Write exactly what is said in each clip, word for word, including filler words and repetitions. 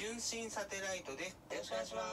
純真サテライトです。よろしくお願いします。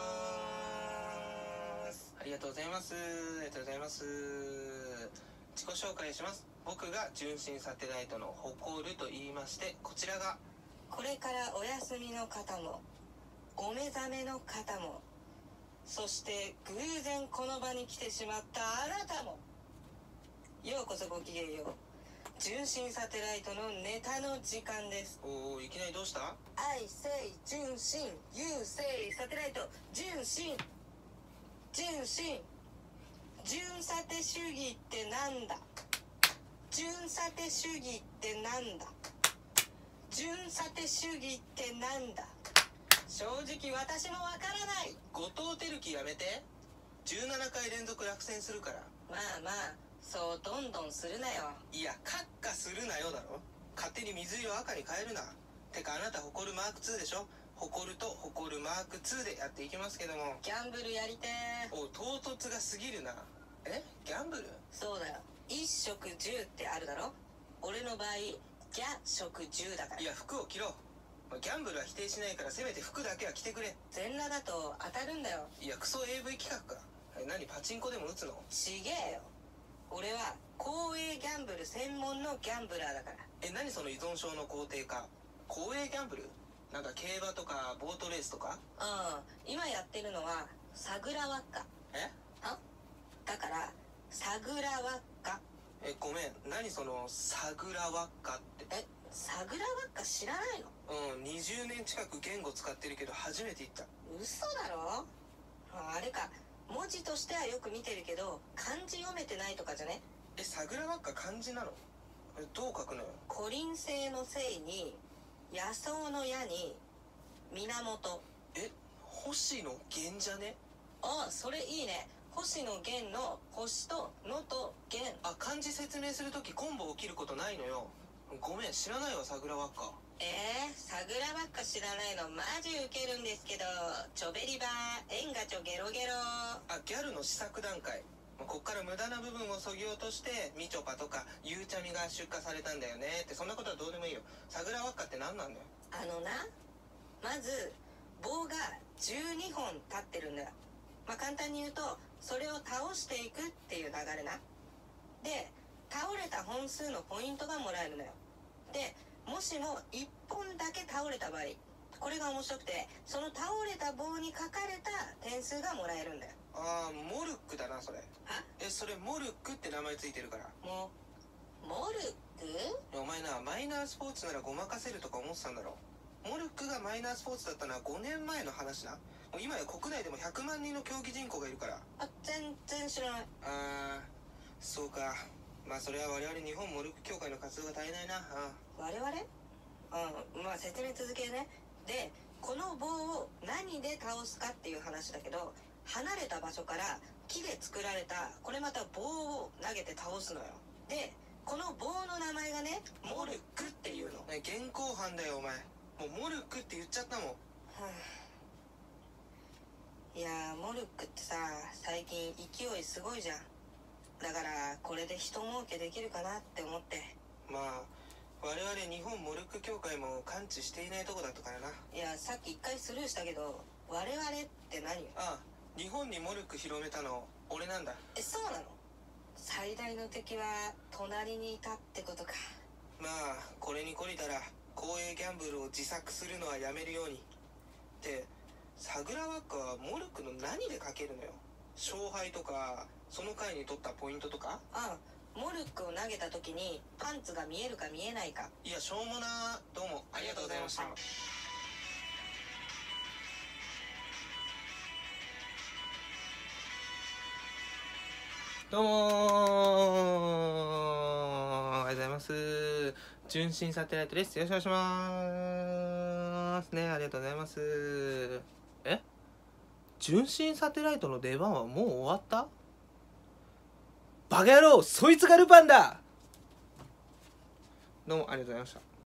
ありがとうございます。ありがとうございます。自己紹介します。僕が純真サテライトの誇ると言いまして、こちらがこれからお休みの方もお目覚めの方も、そして偶然この場に来てしまったあなたも、ようこそごきげんよう。純真サテライトのネタの時間です。 おお、いきなりどうした？ I say 純真 You say サテライト。純真純真純サテ主義ってなんだ？純サテ主義ってなんだ？純サテ主義ってなんだ？正直私もわからない。 後藤輝樹やめて。じゅうななかい連続落選するから。 まあまあ、そうどんどんするなよ。 いや、カッカするなよだろ。勝手に水色を赤に変えるな。てかあなた誇るマークツーでしょ。誇ると誇るマークツーでやっていきますけども。 ギャンブルやりてー。 お、唐突が過ぎるな。え、ギャンブル？ そうだよ。一食十ってあるだろ。俺の場合ギャ食十だから。 いや、服を着ろ。ギャンブルは否定しないから、せめて服だけは着てくれ。 全裸だと当たるんだよ。 いや、クソ エーブイ 企画か。何、パチンコでも打つの？ ちげえよ。俺は公営ギャンブル専門のギャンブラーだから。 え、何その依存症の肯定化。公営ギャンブル？なんか競馬とかボートレースとか？ うん、今やってるのはサグラワッカ。 え？ あ？だからサグラワッカ。 え、ごめん、何そのサグラワッカって。 え、サグラワッカ知らないの？ うん、にじゅうねん近く言語使ってるけど初めて言った。 嘘だろ？あれか、文字としてはよく見てるけど漢字読めてないとかじゃね？ え、サグラワッカ漢字なの？え、どう書くのよ？ コリン星の星に野草の矢に源。 え、星野源じゃね？ ああ、それいいね。星野源の星と野と源。 あ、漢字説明するときコンボ起きることないのよ。ごめん、知らないわ、サグラワッカ。 えー、サグラばっか知らないのマジウケるんですけど。ちょべりばー、縁がちょゲロゲロ。 あ、ギャルの試作段階。こっから無駄な部分をそぎ落としてみちょぱとかゆうちゃみが出荷されたんだよねって。そんなことはどうでもいいよ。サグラワッカって何なんだよ。 あのな、まず棒がじゅうにほん立ってるんだよ。まあ簡単に言うと、それを倒していくっていう流れな。で、倒れた本数のポイントがもらえるのよ。で、もしもいっぽんだけ倒れた場合、これが面白くて、その倒れた棒に書かれた点数がもらえるんだよ。 あー、モルックだなそれ。 は？ え、それモルックって名前ついてるから。 もうモルック？ お前な、マイナースポーツならごまかせるとか思ってたんだろ。モルックがマイナースポーツだったのはごねんまえの話な。もう今や国内でもひゃくまんにんの競技人口がいるから。 あ、全然知らない。 あー、そうか。まあそれは我々日本モルック協会の活動が足りないな。あ我々？うん、まあ説明続けね。で、この棒を何で倒すかっていう話だけど、離れた場所から木で作られたこれまた棒を投げて倒すのよ。で、この棒の名前がね、モルックっていうの。 ね、現行犯だよお前。もうモルックって言っちゃったもん。 はあ、いやー、モルックってさ、最近勢いすごいじゃん。だからこれで人儲けできるかなって思って。 まあ我々日本モルック協会も感知していないとこだったからな。 いや、さっき一回スルーしたけど、我々って何？ ああ、日本にモルック広めたの俺なんだ。 え、そうなの？最大の敵は隣にいたってことか。 まあこれに懲りたら公営ギャンブルを自作するのはやめるように。ってサグラワッカはモルックの何でかけるのよ。勝敗とかその回に取ったポイントとか？ ああ、モルックを投げた時にパンツが見えるか見えないか。 いや、しょうもな。どうもありがとうございました。どうもー、ありがとうございます。純真サテライトです。よろしくお願いしますね。ありがとうございます。え、純真サテライトの出番はもう終わった？バカ野郎、そいつがルパンだ。どうもありがとうございました。